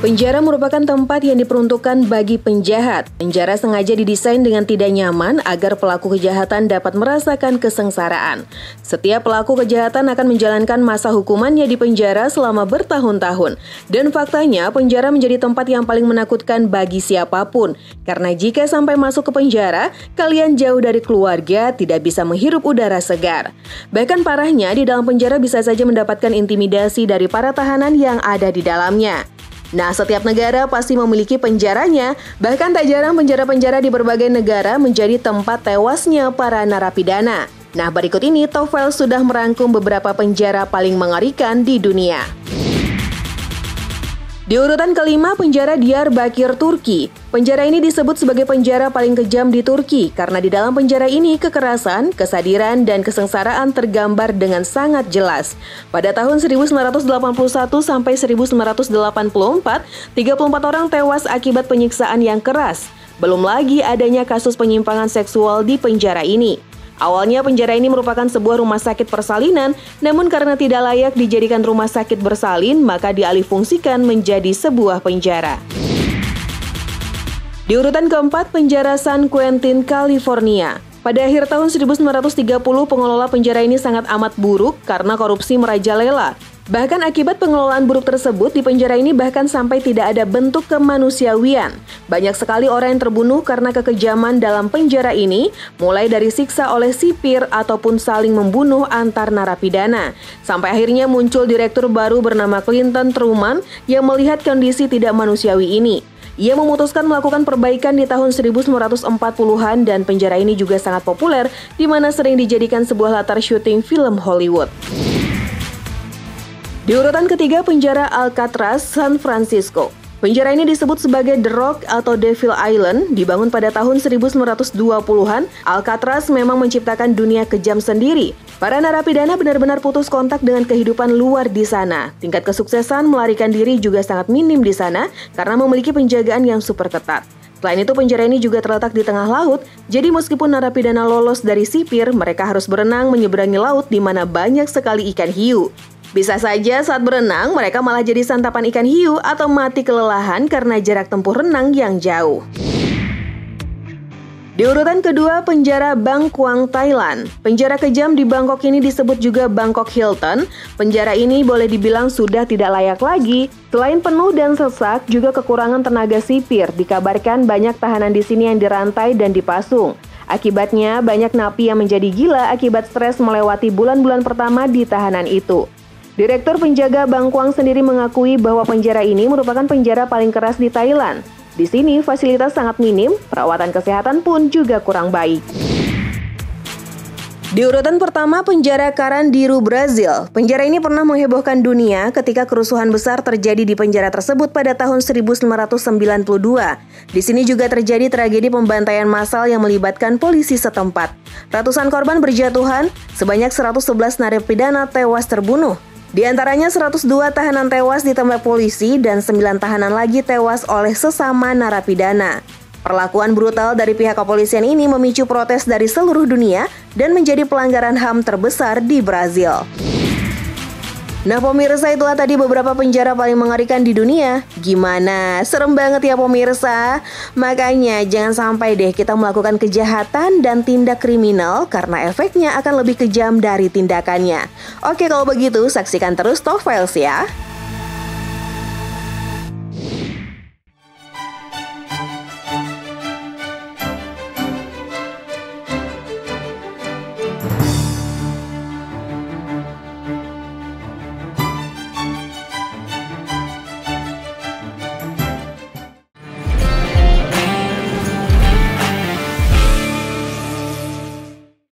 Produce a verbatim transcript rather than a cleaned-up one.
Penjara merupakan tempat yang diperuntukkan bagi penjahat. Penjara sengaja didesain dengan tidak nyaman agar pelaku kejahatan dapat merasakan kesengsaraan. Setiap pelaku kejahatan akan menjalankan masa hukumannya di penjara selama bertahun-tahun. Dan faktanya, penjara menjadi tempat yang paling menakutkan bagi siapapun. Karena jika sampai masuk ke penjara, kalian jauh dari keluarga, tidak bisa menghirup udara segar. Bahkan parahnya, di dalam penjara bisa saja mendapatkan intimidasi dari para tahanan yang ada di dalamnya. Nah, setiap negara pasti memiliki penjaranya, bahkan tak jarang penjara-penjara di berbagai negara menjadi tempat tewasnya para narapidana. Nah, berikut ini Tofel sudah merangkum beberapa penjara paling mengerikan di dunia. Di urutan kelima, penjara Diyarbakir, Turki. Penjara ini disebut sebagai penjara paling kejam di Turki karena di dalam penjara ini kekerasan, kesadiran, dan kesengsaraan tergambar dengan sangat jelas. Pada tahun seribu sembilan ratus delapan puluh satu sampai seribu sembilan ratus delapan puluh empat, tiga puluh empat orang tewas akibat penyiksaan yang keras. Belum lagi adanya kasus penyimpangan seksual di penjara ini. Awalnya penjara ini merupakan sebuah rumah sakit persalinan, namun karena tidak layak dijadikan rumah sakit bersalin, maka dialihfungsikan menjadi sebuah penjara. Di urutan keempat, penjara San Quentin, California. Pada akhir tahun seribu sembilan ratus tiga puluh, pengelola penjara ini sangat amat buruk karena korupsi merajalela. Bahkan akibat pengelolaan buruk tersebut, di penjara ini bahkan sampai tidak ada bentuk kemanusiawian. Banyak sekali orang yang terbunuh karena kekejaman dalam penjara ini, mulai dari siksa oleh sipir ataupun saling membunuh antar narapidana. Sampai akhirnya muncul direktur baru bernama Clinton Truman yang melihat kondisi tidak manusiawi ini. Ia memutuskan melakukan perbaikan di tahun seribu sembilan ratus empat puluhan dan penjara ini juga sangat populer, di mana sering dijadikan sebuah latar syuting film Hollywood. Di urutan ketiga, penjara Alcatraz, San Francisco. Penjara ini disebut sebagai The Rock atau Devil Island, dibangun pada tahun seribu sembilan ratus dua puluhan. Alcatraz memang menciptakan dunia kejam sendiri. Para narapidana benar-benar putus kontak dengan kehidupan luar di sana. Tingkat kesuksesan melarikan diri juga sangat minim di sana karena memiliki penjagaan yang super ketat. Selain itu, penjara ini juga terletak di tengah laut, jadi meskipun narapidana lolos dari sipir, mereka harus berenang menyeberangi laut di mana banyak sekali ikan hiu. Bisa saja saat berenang, mereka malah jadi santapan ikan hiu atau mati kelelahan karena jarak tempuh renang yang jauh. Di urutan kedua, penjara Bangkwang, Thailand. Penjara kejam di Bangkok ini disebut juga Bangkok Hilton. Penjara ini boleh dibilang sudah tidak layak lagi. Selain penuh dan sesak, juga kekurangan tenaga sipir. Dikabarkan banyak tahanan di sini yang dirantai dan dipasung. Akibatnya, banyak napi yang menjadi gila akibat stres melewati bulan-bulan pertama di tahanan itu. Direktur penjaga Bangkwang sendiri mengakui bahwa penjara ini merupakan penjara paling keras di Thailand. Di sini fasilitas sangat minim, perawatan kesehatan pun juga kurang baik. Di urutan pertama, penjara Carandiru, Brazil. Penjara ini pernah menghebohkan dunia ketika kerusuhan besar terjadi di penjara tersebut pada tahun seribu sembilan ratus sembilan puluh dua. Di sini juga terjadi tragedi pembantaian massal yang melibatkan polisi setempat. Ratusan korban berjatuhan, sebanyak seratus sebelas narapidana tewas terbunuh. Di antaranya seratus dua tahanan tewas ditembak polisi dan sembilan tahanan lagi tewas oleh sesama narapidana. Perlakuan brutal dari pihak kepolisian ini memicu protes dari seluruh dunia dan menjadi pelanggaran H A M terbesar di Brazil. Nah pemirsa, itulah tadi beberapa penjara paling mengerikan di dunia. Gimana? Serem banget ya pemirsa? Makanya jangan sampai deh kita melakukan kejahatan dan tindak kriminal karena efeknya akan lebih kejam dari tindakannya. Oke, kalau begitu saksikan terus Tofels ya.